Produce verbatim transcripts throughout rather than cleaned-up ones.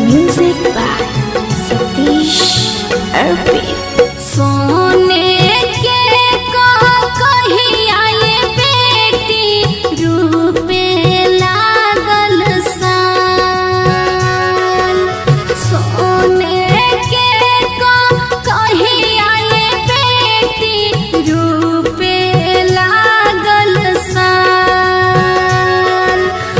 Music by Satish Arpit. सोने के को कहिया ये बेटी रूपे लागल साल। सोने के को कहिया ये बेटी रूपे लागल साल।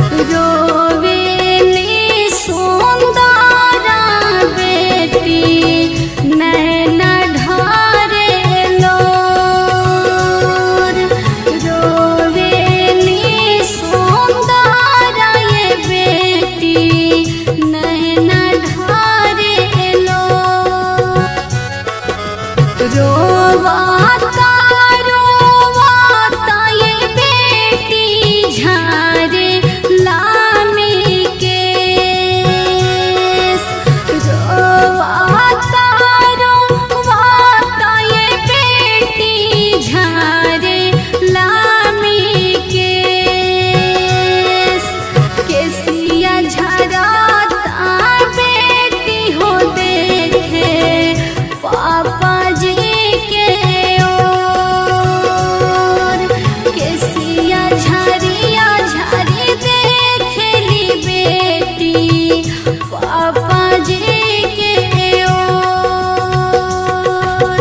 रोवेली सुंदरा बेटी नैना रोवाता रोवाता ये बेटी झारे लामी केस। रोवाता रोवाता ये बेटी झारे लामी केस। केसिया झराता बेटी हो देखे पापा जी के ओर। केसिया झरिया झरी देखली बेटी पापा जी के ओर।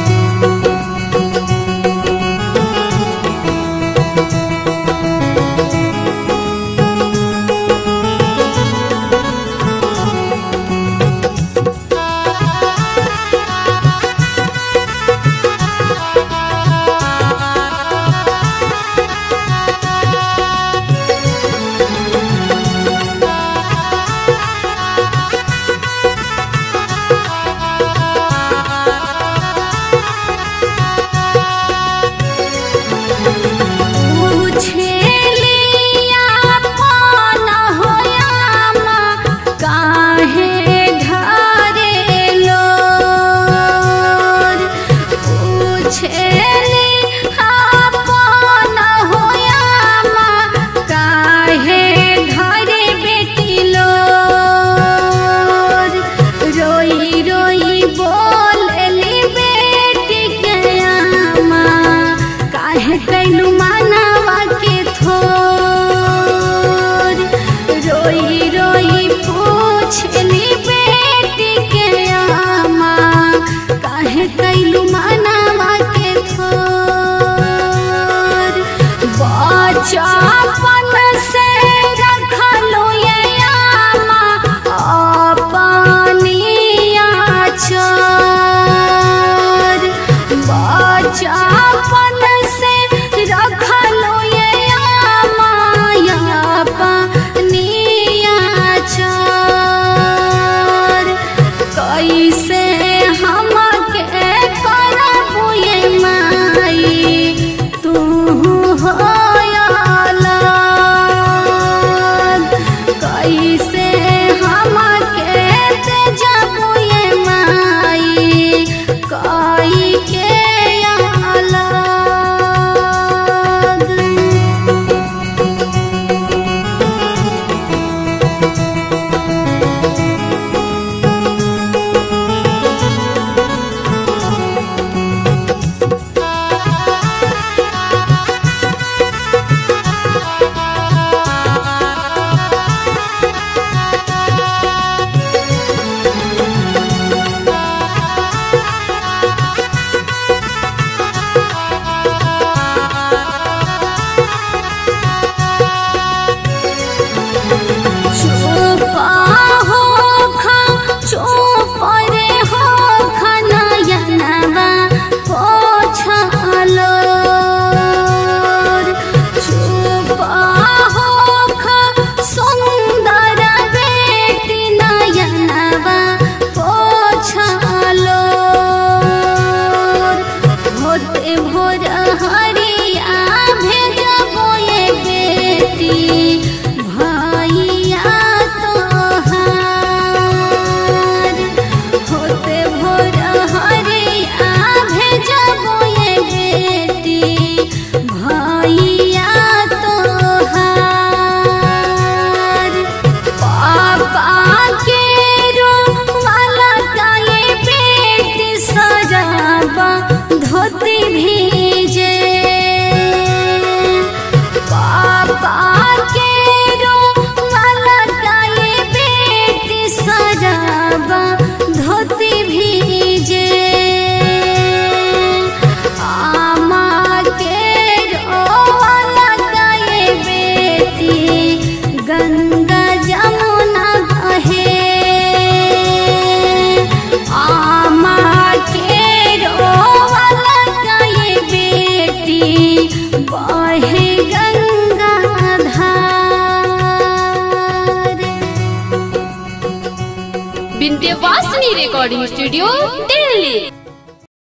बचपन से रखलो ये आमा अपनी आचार। बचपन से रखलो ये आमा अपनी आचार। कैसे हमके करबू ये माई तू हो याला। Vindhyavasini recording studio Delhi.